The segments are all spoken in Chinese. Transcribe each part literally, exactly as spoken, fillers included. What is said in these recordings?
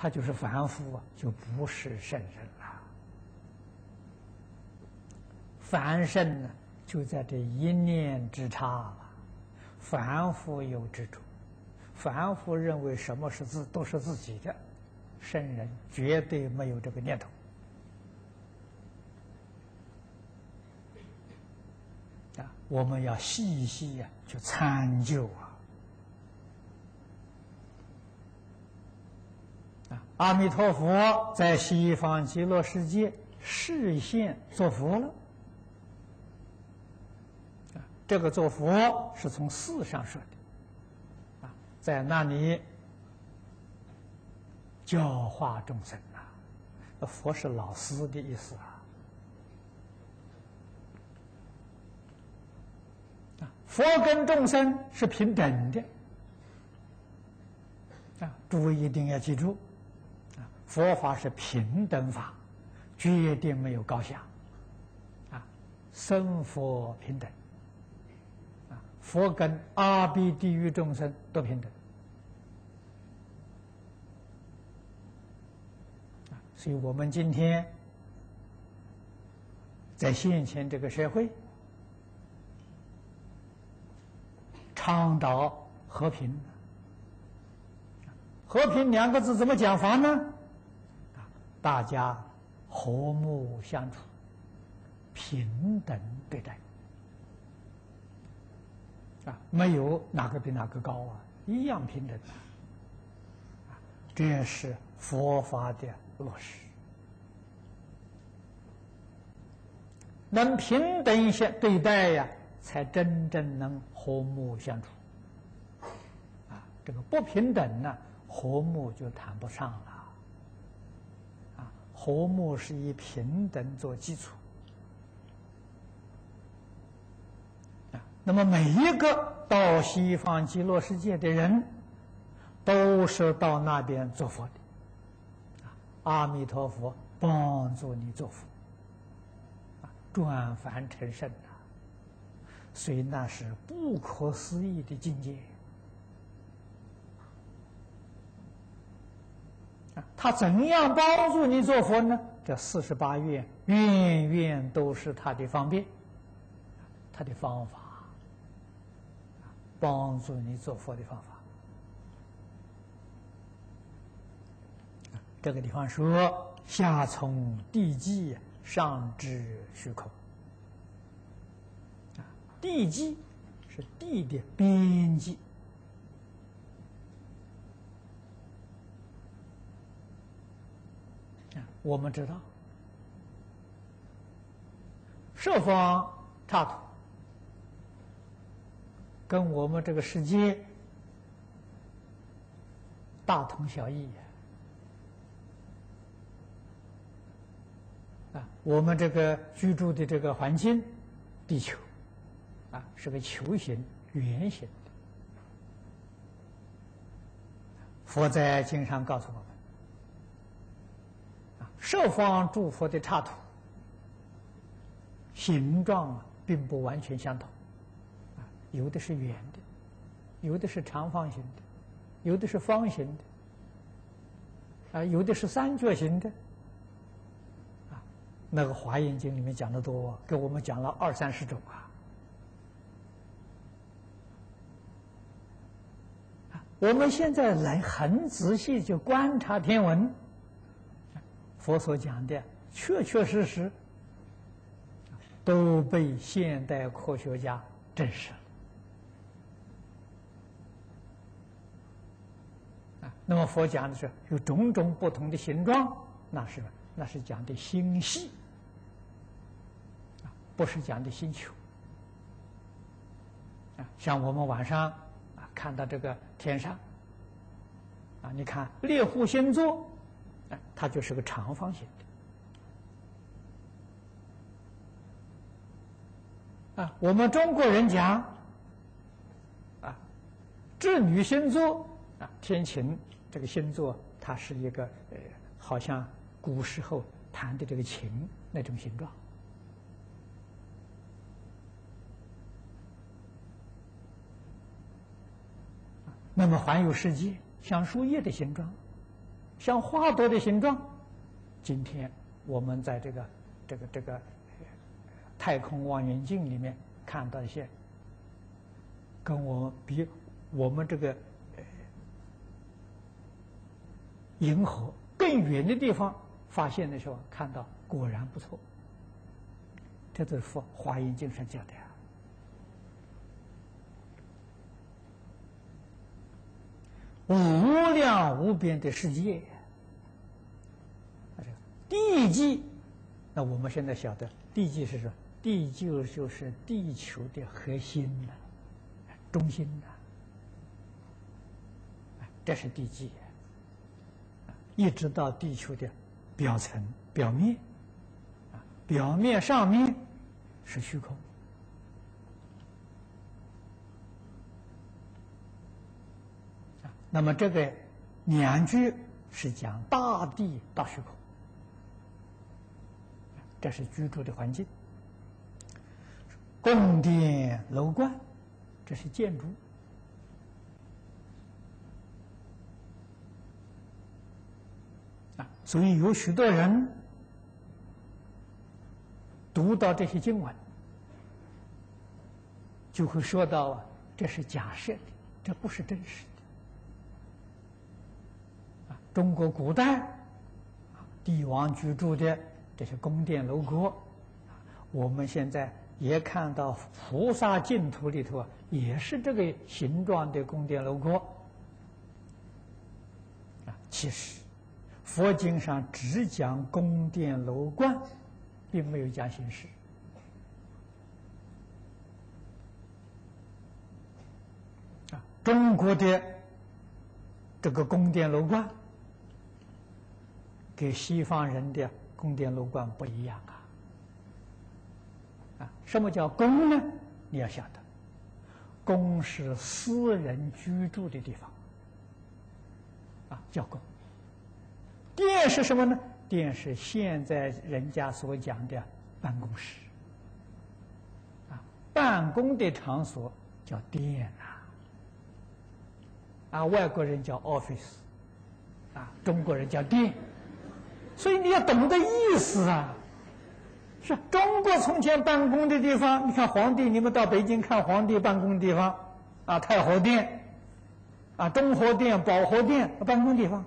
他就是凡夫啊，就不是圣人了。凡圣呢，就在这一念之差了。凡夫有执着，凡夫认为什么是自都是自己的，圣人绝对没有这个念头。啊，我们要细细呀、啊、去参究啊。啊，阿弥陀佛在西方极乐世界示现作佛了。啊，这个作佛是从事上说的，啊，在那里教化众生啊，佛是老师的意思啊。啊，佛跟众生是平等的。啊，诸位一定要记住。佛法是平等法，决定没有高下，啊，生佛平等，啊，佛跟阿鼻地狱众生都平等，啊，所以我们今天在现前这个社会，倡导和平，和平两个字怎么讲法呢？大家和睦相处，平等对待，啊，没有哪个比哪个高啊，一样平等的，啊，这是佛法的落实。能平等一些对待呀，才真正能和睦相处。啊，这个不平等呢，和睦就谈不上了。和睦是以平等做基础啊。那么每一个到西方极乐世界的人，都是到那边做佛的啊。阿弥陀佛帮助你做佛啊，转凡成圣啊，所以那是不可思议的境界。他怎样帮助你做佛呢？这四十八愿，愿愿都是他的方便，他的方法，帮助你做佛的方法。这个地方说：“下从地际，上至虚空。”啊，地际是地的边际。我们知道，十方刹土跟我们这个世界大同小异啊！我们这个居住的这个环境，地球啊，是个球形、圆形的。佛在经上告诉我们。十方诸佛的刹土形状啊，并不完全相同，啊，有的是圆的，有的是长方形的，有的是方形的，啊，有的是三角形的，啊，那个《华严经》里面讲的多，给我们讲了二三十种啊。啊，我们现在来很仔细就观察天文。佛所讲的，确确实实都被现代科学家证实了。啊，那么佛讲的是有种种不同的形状，那是那是讲的星系，啊，不是讲的星球。啊，像我们晚上啊看到这个天上，啊，你看猎户星座。它就是个长方形的啊。我们中国人讲啊，织女星座啊，天琴这个星座，它是一个呃，好像古时候弹的这个琴那种形状。那么环游世界，像树叶的形状。 像花朵的形状。今天我们在这个这个这个太空望远镜里面看到一些，跟我们比我们这个银河更远的地方发现的时候，看到果然不错。这都是佛华严经上讲的呀。无量无边的世界，地际，那我们现在晓得，地际是什么？地就就是地球的核心呐、中心呐、这是地际，一直到地球的表层、表面，啊，表面上面是虚空。那么这个两句是讲大地大虚空，这是居住的环境。宫殿楼观，这是建筑。啊，所以有许多人读到这些经文，就会说到啊，这是假设的，这不是真实的。中国古代帝王居住的这些宫殿楼阁，我们现在也看到菩萨净土里头啊，也是这个形状的宫殿楼阁。啊，其实佛经上只讲宫殿楼观，并没有讲形式。啊，中国的这个宫殿楼观，跟西方人的宫殿楼观不一样啊！啊，什么叫宫呢？你要晓得，宫是私人居住的地方，啊，叫宫。殿是什么呢？殿是现在人家所讲的办公室，啊，办公的场所叫殿啊，啊，外国人叫 office， 啊，中国人叫殿。所以你要懂得意思啊！是中国从前办公的地方，你看皇帝，你们到北京看皇帝办公的地方，啊，太和殿，啊，中和殿、保和殿办公地方，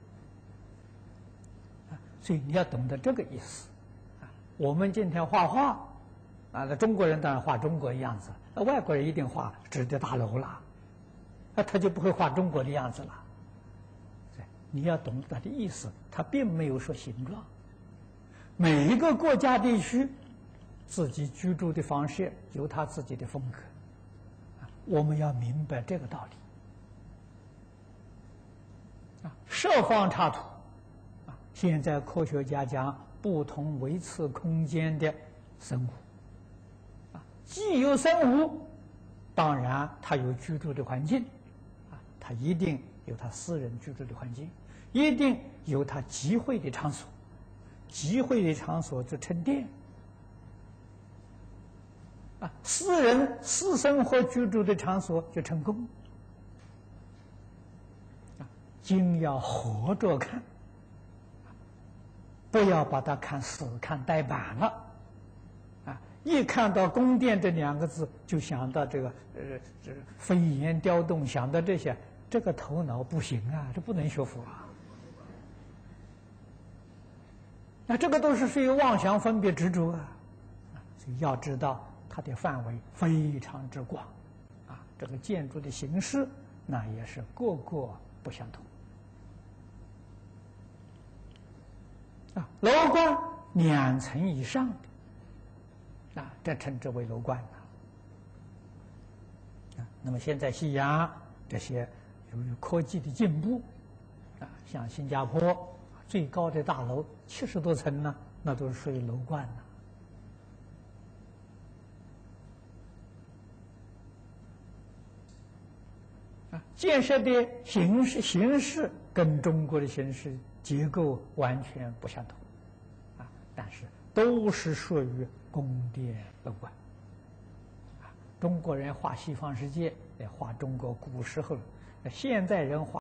啊，所以你要懂得这个意思。啊，我们今天画画，啊，那中国人当然画中国的样子，那外国人一定画纸的大楼了，那他就不会画中国的样子了。你要懂得它的意思，它并没有说形状。每一个国家地区，自己居住的方式有他自己的风格，我们要明白这个道理。啊，设方插图，啊，现在科学家讲不同维次空间的生物，啊，既有生物，当然它有居住的环境，啊，它一定有它私人居住的环境。一定有他集会的场所，集会的场所就称殿。啊，私人私生活居住的场所就称宫。啊，经要活着看，不要把它看死看呆板了。啊，一看到宫殿这两个字，就想到这个呃这飞檐雕栋，想到这些，这个头脑不行啊，这不能学佛啊。那这个都是属于妄想分别执着啊，所以要知道它的范围非常之广，啊，这个建筑的形式那也是各个不相同，啊，楼观两层以上的，啊，这称之为楼观啊。啊，那么现在西洋这些由于科技的进步，啊，像新加坡。最高的大楼七十多层呢，那都是属于楼观呢。啊，建设的形式形式跟中国的形式结构完全不相同，啊，但是都是属于宫殿楼观。啊，中国人画西方世界，来画中国古时候，现在人画。